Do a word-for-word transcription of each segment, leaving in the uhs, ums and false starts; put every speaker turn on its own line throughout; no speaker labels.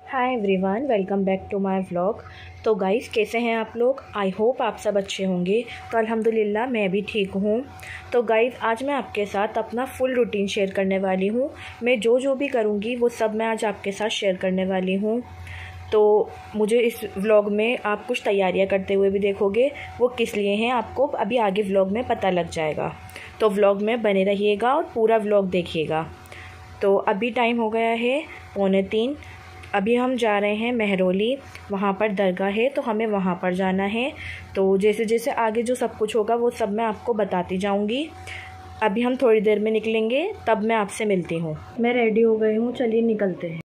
Hi everyone, welcome back to my vlog. तो guys, कैसे हैं आप लोग? आई होप आप सब अच्छे होंगे। तो अल्हम्दुलिल्लाह मैं भी ठीक हूँ। तो गाइस, आज मैं आपके साथ अपना फुल रूटीन शेयर करने वाली हूँ। मैं जो जो भी करूँगी वो सब मैं आज आपके साथ शेयर करने वाली हूँ। तो मुझे इस व्लॉग में आप कुछ तैयारियां करते हुए भी देखोगे, वो किस लिए हैं आपको अभी आगे व्लॉग में पता लग जाएगा। तो व्लॉग में बने रहिएगा और पूरा व्लॉग देखिएगा। तो अभी टाइम हो गया है पौने तीन। अभी हम जा रहे हैं महरौली, वहाँ पर दरगाह है तो हमें वहाँ पर जाना है। तो जैसे जैसे आगे जो सब कुछ होगा वो सब मैं आपको बताती जाऊँगी। अभी हम थोड़ी देर में निकलेंगे, तब मैं आपसे मिलती हूँ। मैं रेडी हो गई हूँ, चलिए निकलते हैं।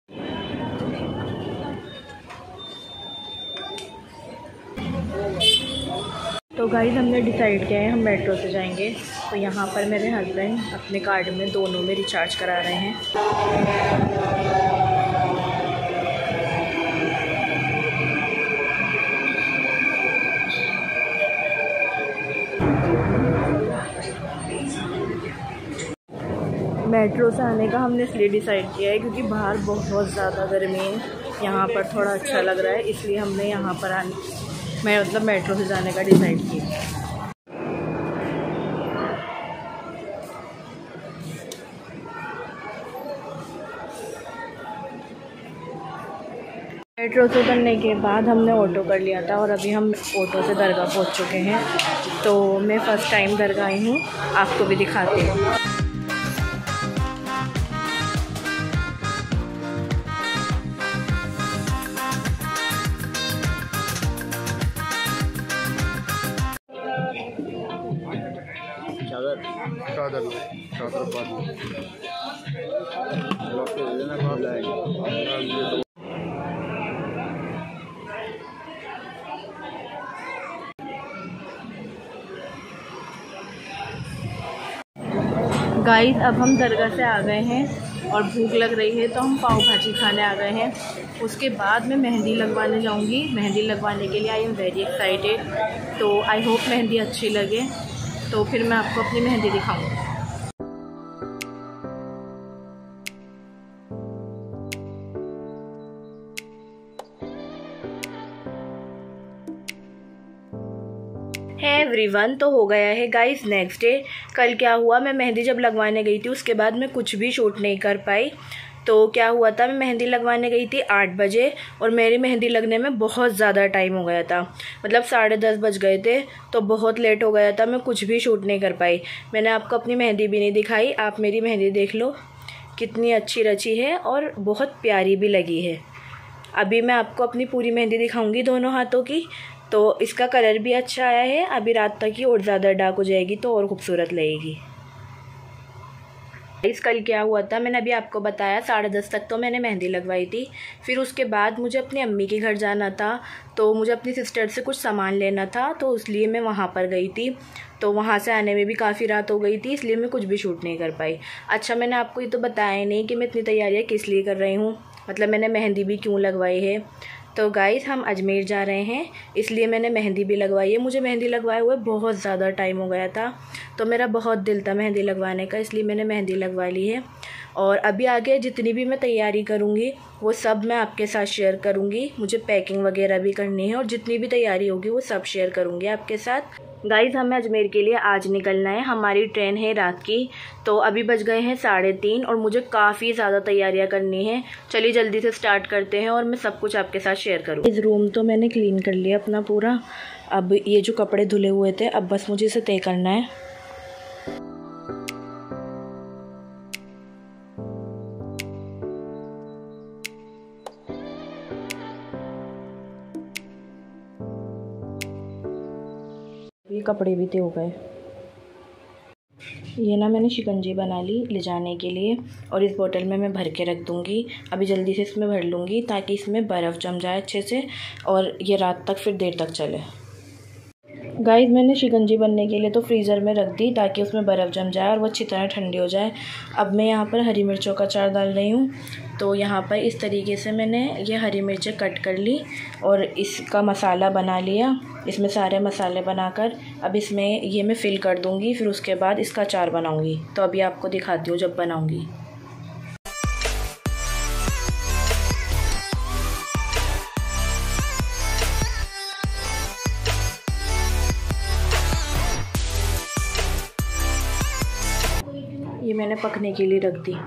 तो गाइस, हमने डिसाइड किया है हम मेट्रो से जाएंगे। तो यहाँ पर मेरे हस्बैंड अपने कार्ड में दोनों में रिचार्ज करा रहे हैं। मेट्रो से आने का हमने इसलिए डिसाइड किया है क्योंकि बाहर बहुत ज़्यादा गर्मी है। यहाँ पर थोड़ा अच्छा लग रहा है, इसलिए हमने यहाँ पर आने मैं मतलब मेट्रो से जाने का डिसाइड किया। मेट्रो से उतरने के बाद हमने ऑटो कर लिया था और अभी हम ऑटो से दरगाह पहुँच चुके हैं। तो मैं फ़र्स्ट टाइम दरगाह आई हूँ, आपको भी दिखाती हूँ।
चादर चादर चादर
गाइस, अब हम दरगाह से आ गए हैं और भूख लग रही है तो हम पाव भाजी खाने आ गए हैं। उसके बाद मैं मेहंदी लगवाने जाऊंगी। मेहंदी लगवाने के लिए आई एम वेरी एक्साइटेड। तो आई होप मेहंदी अच्छी लगे, तो फिर मैं आपको अपनी मेहंदी दिखाऊंगी। है एवरीवन, तो हो गया है गाइस नेक्स्ट डे। कल क्या हुआ, मैं मेहंदी जब लगवाने गई थी उसके बाद मैं कुछ भी शूट नहीं कर पाई। तो क्या हुआ था, मैं मेहंदी लगवाने गई थी आठ बजे और मेरी मेहंदी लगने में बहुत ज़्यादा टाइम हो गया था। मतलब साढ़े दस बज गए थे, तो बहुत लेट हो गया था। मैं कुछ भी शूट नहीं कर पाई। मैंने आपको अपनी मेहंदी भी नहीं दिखाई। आप मेरी मेहंदी देख लो, कितनी अच्छी रची है और बहुत प्यारी भी लगी है। अभी मैं आपको अपनी पूरी मेहंदी दिखाऊंगी दोनों हाथों की। तो इसका कलर भी अच्छा आया है। अभी रात तक ही और ज़्यादा डार्क हो जाएगी तो और खूबसूरत लगेगी। इस कल क्या हुआ था, मैंने अभी आपको बताया साढ़े दस तक तो मैंने मेहंदी लगवाई थी। फिर उसके बाद मुझे अपनी अम्मी के घर जाना था, तो मुझे अपनी सिस्टर से कुछ सामान लेना था, तो इसलिए मैं वहाँ पर गई थी। तो वहाँ से आने में भी काफ़ी रात हो गई थी, इसलिए मैं कुछ भी शूट नहीं कर पाई। अच्छा, मैंने आपको ये तो बताया नहीं कि मैं इतनी तैयारियाँ किस लिए कर रही हूँ, मतलब मैंने मेहंदी भी क्यों लगवाई है। तो गाइस, हम अजमेर जा रहे हैं, इसलिए मैंने मेहंदी भी लगवाई है। मुझे मेहंदी लगवाए हुए बहुत ज़्यादा टाइम हो गया था, तो मेरा बहुत दिल था मेहंदी लगवाने का, इसलिए मैंने मेहंदी लगवा ली है। और अभी आगे जितनी भी मैं तैयारी करूँगी वो सब मैं आपके साथ शेयर करूँगी। मुझे पैकिंग वगैरह भी करनी है और जितनी भी तैयारी होगी वो सब शेयर करूँगी आपके साथ। गाइस, हमें अजमेर के लिए आज निकलना है। हमारी ट्रेन है रात की। तो अभी बज गए हैं साढ़े तीन और मुझे काफ़ी ज़्यादा तैयारियां करनी है। चलिए जल्दी से स्टार्ट करते हैं और मैं सब कुछ आपके साथ शेयर करूँ। इस रूम तो मैंने क्लीन कर लिया अपना पूरा। अब ये जो कपड़े धुले हुए थे, अब बस मुझे इसे तय करना है। ये कपड़े भी तय हो गए। ये ना मैंने शिकंजी बना ली ले जाने के लिए और इस बोतल में मैं भर के रख दूँगी। अभी जल्दी से इसमें भर लूँगी ताकि इसमें बर्फ़ जम जाए अच्छे से और ये रात तक फिर देर तक चले। गाइस, मैंने शिकंजी बनने के लिए तो फ्रीज़र में रख दी ताकि उसमें बर्फ़ जम जाए और वो अच्छी तरह ठंडी हो जाए। अब मैं यहाँ पर हरी मिर्चों का अचार डाल रही हूँ। तो यहाँ पर इस तरीके से मैंने ये हरी मिर्चें कट कर ली और इसका मसाला बना लिया। इसमें सारे मसाले बनाकर अब इसमें ये मैं फ़िल कर दूँगी, फिर उसके बाद इसका अचार बनाऊँगी। तो अभी आपको दिखाती हूँ जब बनाऊँगी। पकने के लिए रख दी।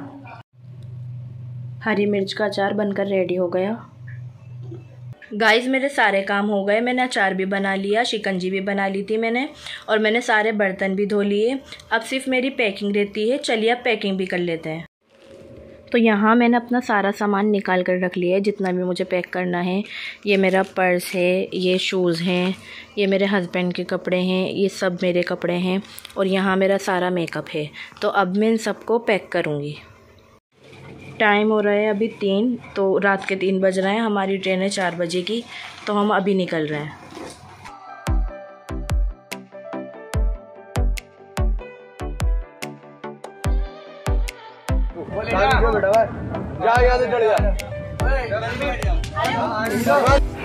हरी मिर्च का अचार बनकर रेडी हो गया। गाइस मेरे सारे काम हो गए। मैंने अचार भी बना लिया, शिकंजी भी बना ली थी मैंने, और मैंने सारे बर्तन भी धो लिए। अब सिर्फ मेरी पैकिंग रहती है। चलिए अब पैकिंग भी कर लेते हैं। तो यहाँ मैंने अपना सारा सामान निकाल कर रख लिया है, जितना भी मुझे पैक करना है। ये मेरा पर्स है, ये शूज़ हैं, ये मेरे हस्बैंड के कपड़े हैं, ये सब मेरे कपड़े हैं, और यहाँ मेरा सारा मेकअप है। तो अब मैं इन सबको पैक करूँगी। टाइम हो रहा है अभी तीन, तो रात के तीन बज रहे हैं। हमारी ट्रेन है चार बजे की, तो हम अभी निकल रहे हैं।
जा, जा, जा, जा, जा, जा, जा, जा, जा, जा, जा,